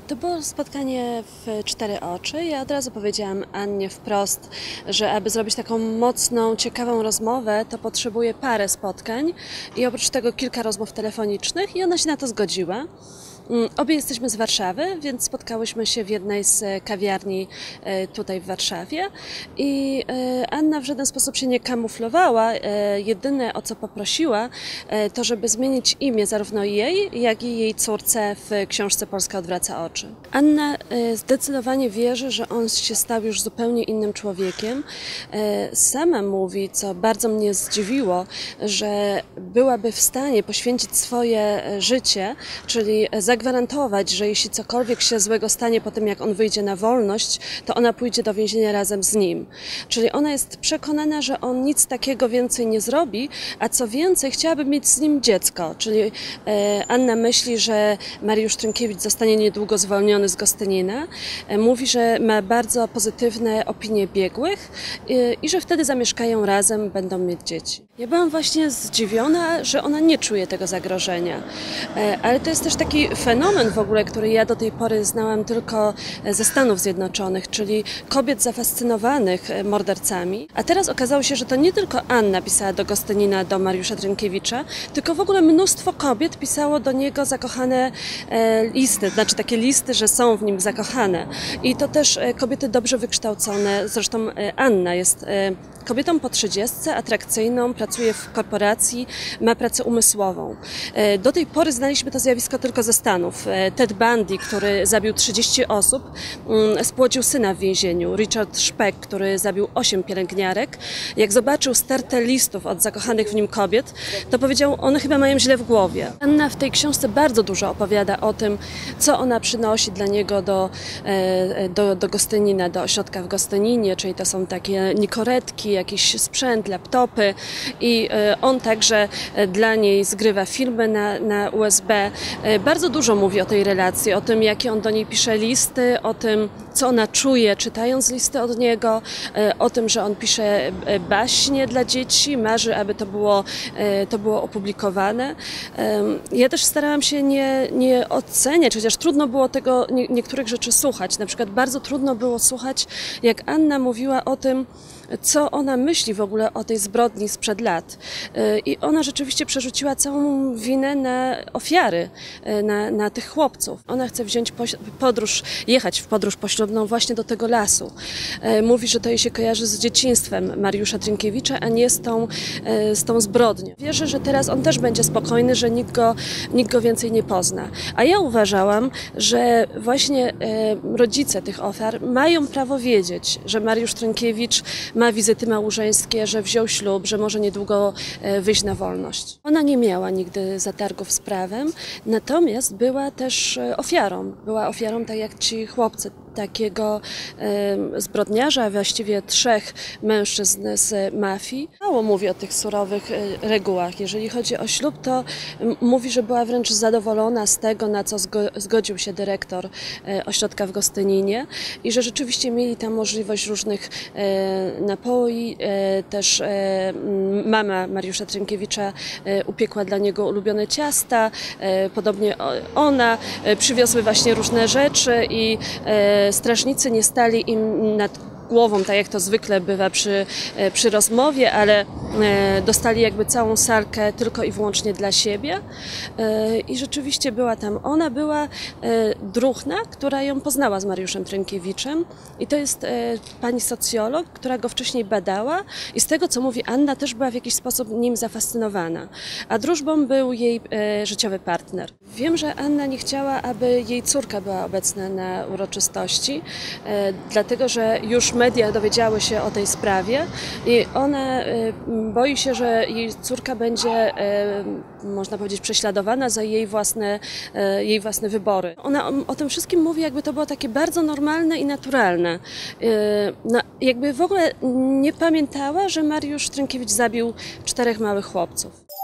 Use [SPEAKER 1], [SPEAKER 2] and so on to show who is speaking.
[SPEAKER 1] To było spotkanie w cztery oczy. Ja od razu powiedziałam Annie wprost, że aby zrobić taką mocną, ciekawą rozmowę, to potrzebuję parę spotkań i oprócz tego kilka rozmów telefonicznych i ona się na to zgodziła. Obie jesteśmy z Warszawy, więc spotkałyśmy się w jednej z kawiarni tutaj w Warszawie i Anna w żaden sposób się nie kamuflowała. Jedyne, o co poprosiła, to żeby zmienić imię zarówno jej, jak i jej córce w książce Polska odwraca oczy. Anna zdecydowanie wierzy, że on się stał już zupełnie innym człowiekiem. Sama mówi, co bardzo mnie zdziwiło, że byłaby w stanie poświęcić swoje życie, czyli zagwarantować, że jeśli cokolwiek się złego stanie po tym, jak on wyjdzie na wolność, to ona pójdzie do więzienia razem z nim. Czyli ona jest przekonana, że on nic takiego więcej nie zrobi, a co więcej, chciałaby mieć z nim dziecko. Czyli Anna myśli, że Mariusz Trynkiewicz zostanie niedługo zwolniony z Gostynina. Mówi, że ma bardzo pozytywne opinie biegłych i że wtedy zamieszkają razem, będą mieć dzieci. Ja byłam właśnie zdziwiona, że ona nie czuje tego zagrożenia. Ale to jest też taki fenomen w ogóle, który ja do tej pory znałam tylko ze Stanów Zjednoczonych, czyli kobiet zafascynowanych mordercami. A teraz okazało się, że to nie tylko Anna pisała do Gostynina, do Mariusza Trynkiewicza, tylko w ogóle mnóstwo kobiet pisało do niego zakochane listy, znaczy takie listy, że są w nim zakochane. I to też kobiety dobrze wykształcone, zresztą Anna jest kobietą po 30, atrakcyjną, pracuje w korporacji, ma pracę umysłową. Do tej pory znaliśmy to zjawisko tylko ze Stanów. Ted Bundy, który zabił 30 osób, spłodził syna w więzieniu. Richard Szpek, który zabił 8 pielęgniarek. Jak zobaczył stertę listów od zakochanych w nim kobiet, to powiedział, one chyba mają źle w głowie. Anna w tej książce bardzo dużo opowiada o tym, co ona przynosi dla niego do Gostynina, do ośrodka w Gostyninie, czyli to są takie nikoretki, jakiś sprzęt, laptopy i on także dla niej zgrywa filmy na USB. Bardzo dużo mówi o tej relacji, o tym, jakie on do niej pisze listy, o tym, co ona czuje, czytając listy od niego, o tym, że on pisze baśnie dla dzieci, marzy, aby to było opublikowane. Ja też starałam się nie oceniać, chociaż trudno było tego niektórych rzeczy słuchać. Na przykład bardzo trudno było słuchać, jak Anna mówiła o tym, co ona myśli w ogóle o tej zbrodni sprzed lat. I ona rzeczywiście przerzuciła całą winę na ofiary, na tych chłopców. Ona chce wziąć jechać w podróż poślubną właśnie do tego lasu. Mówi, że to jej się kojarzy z dzieciństwem Mariusza Trynkiewicza, a nie z tą zbrodnią. Wierzy, że teraz on też będzie spokojny, że nikt go więcej nie pozna. A ja uważałam, że właśnie rodzice tych ofiar mają prawo wiedzieć, że Mariusz Trynkiewicz ma wizyty małżeńskie, że wziął ślub, że może niedługo wyjść na wolność. Ona nie miała nigdy zatargów z prawem, natomiast była też ofiarą. Była ofiarą tak jak ci chłopcy, takiego zbrodniarza, właściwie 3 mężczyzn z mafii. Mało mówi o tych surowych regułach. Jeżeli chodzi o ślub, to mówi, że była wręcz zadowolona z tego, na co zgodził się dyrektor ośrodka w Gostyninie i że rzeczywiście mieli tam możliwość różnych napoi. Też mama Mariusza Trynkiewicza upiekła dla niego ulubione ciasta, podobnie ona. Przywiozły właśnie różne rzeczy i strażnicy nie stali im nad głową, tak jak to zwykle bywa przy rozmowie, ale dostali jakby całą salkę tylko i wyłącznie dla siebie. I rzeczywiście była tam. Ona była druhna, która ją poznała z Mariuszem Trynkiewiczem i to jest pani socjolog, która go wcześniej badała i z tego, co mówi Anna, też była w jakiś sposób nim zafascynowana. A drużbą był jej życiowy partner. Wiem, że Anna nie chciała, aby jej córka była obecna na uroczystości, dlatego że już media dowiedziały się o tej sprawie i ona boi się, że jej córka będzie, można powiedzieć, prześladowana za jej własne wybory. Ona o tym wszystkim mówi, jakby to było takie bardzo normalne i naturalne. No, jakby w ogóle nie pamiętała, że Mariusz Trynkiewicz zabił 4 małych chłopców.